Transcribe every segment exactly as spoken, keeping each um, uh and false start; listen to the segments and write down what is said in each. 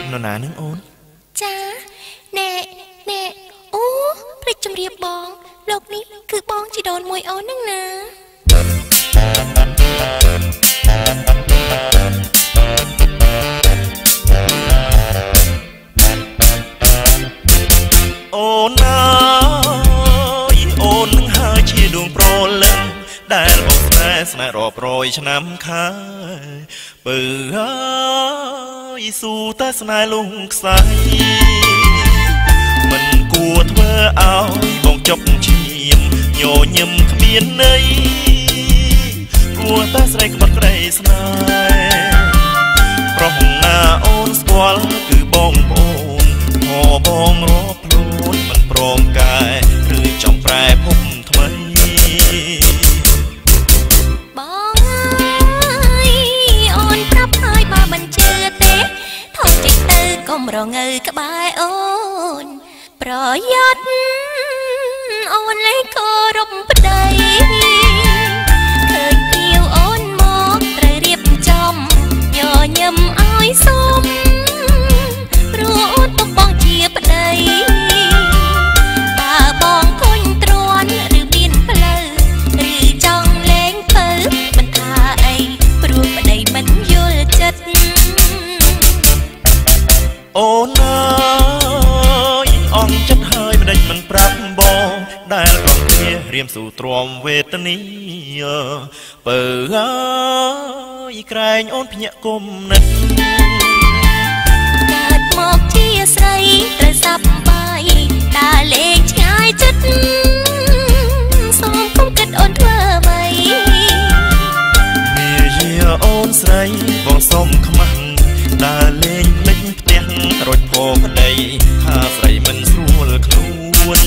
នរណានឹងអូនចាណែណែអូព្រឹកជំរាបបងលោកនេះគឺបងជីដូនមួយអូនហ្នឹងណាអូនអើយអូននឹងហើយជាដួងប្រលឹងដែលបងស្នេហ៍ស្នេហ៍រាប់រយឆ្នាំខាបើអើយស៊ូតែស្នេហ៍លងខ្សែមិនគួរធ្វើឲ្យបងចុកឈាមញញឹមគ្មានន័យគួរតែស្រីក្បត់ក្តីស្នេហ៍ប្រុសណាអូនស្គាល់គឺបងប្អូនហោបងរាប់ខ្លួនមិនព្រមកែឬចំប្រែភពថ្មីបងអើយអូនប្រាប់ហើយបើមិនជឿទេថយចេញទៅកុំរងើក្បែរអូនប្រយ័ត្នអូនលេងគោរពប្តីឃើញភៀវអូនមកត្រូវរៀបចំញញឹមឲ្យសុំព្រោះអូនពុកបងជាប្តីបើបងធុញទ្រាន់ឬមានផ្លូវឬចង់លេងពើមិនថាអីព្រោះប្តីមិនយល់ចិត្តអូនអើយអងចិត្តហើយមិនដេចមិនប្រាប់បងដែលក្រំគ្នារៀមស៊ូទ្រាំវេទនីបើអើយក្រែងអូនភ្ញាក់គុំនិតកើតមកជាស្រីត្រូវសប្បាយដើរលេងឆ្ងាយចិត្តសូមគុំគិតអូនធ្វើអ្វីមាយាអូនស្រីបងសុំខ្មាស់ដើរលេងភ្លេចផ្ទះរត់ផប្តីថាស្រីមិនស្រួលខ្លួន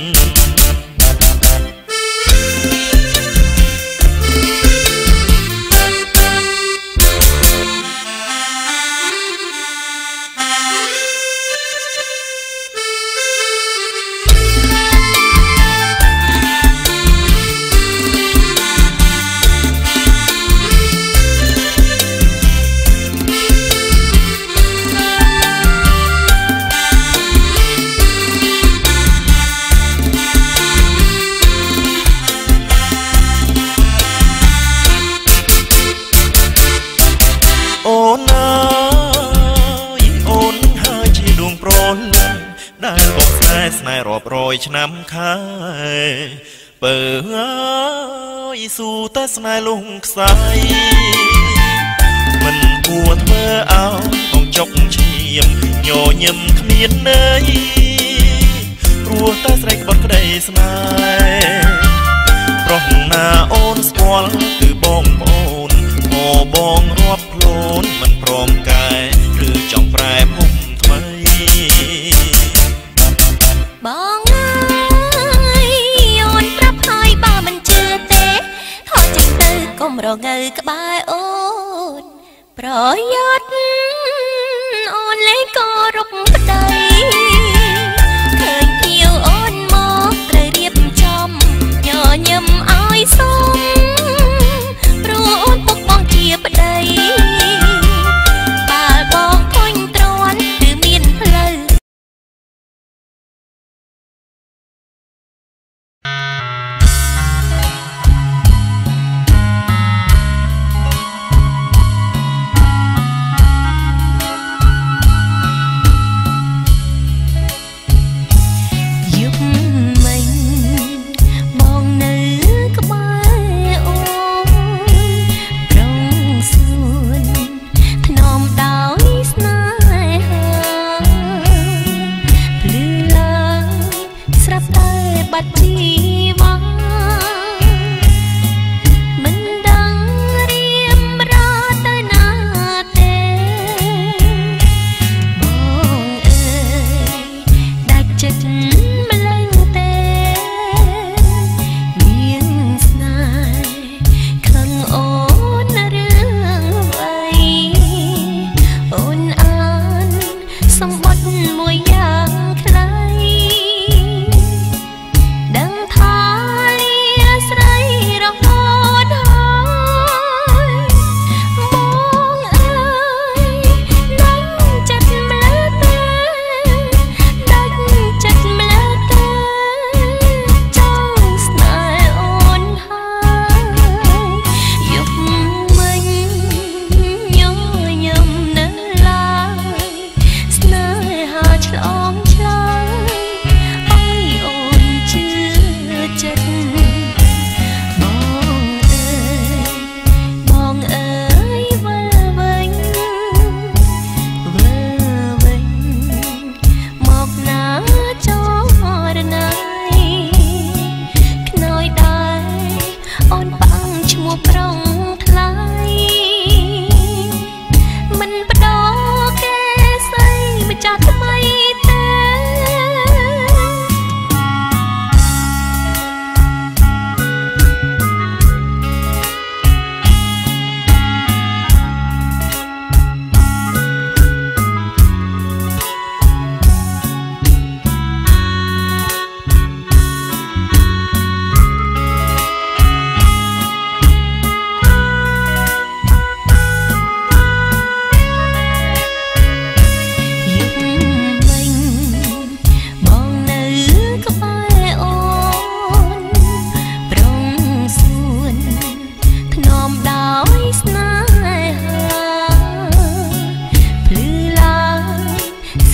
ស្នេហ៍រាប់រយឆ្នាំខែបើអើយស៊ូតែស្នេហ៍លងខ្សែមិនគួរធ្វើឲ្យបងចុកឈាមញញឹមគ្មានន័យព្រោះតែស្រីក្បត់ក្តីស្នេហ៍ប្រុសណាអូនស្គាល់គឺបងប្អូនហោបងរាប់ខ្លួនមិនព្រមកែឬចង់ប្រែភពថ្មីបងអើយអូនប្រាប់ហើយបើមិនជឿទេថយចេញទៅកុំរងើក្បែរអូនប្រយ័ត្នអូនលេងគោរពប្តីឃើញភៀវអូនមកត្រូវរៀបចំញញឹមឲ្យសុំព្រោះអូនពុកបងជាប្តីបើបងធុញទ្រាន់ឬមានផ្លូវអ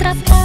ស្រាប់អូ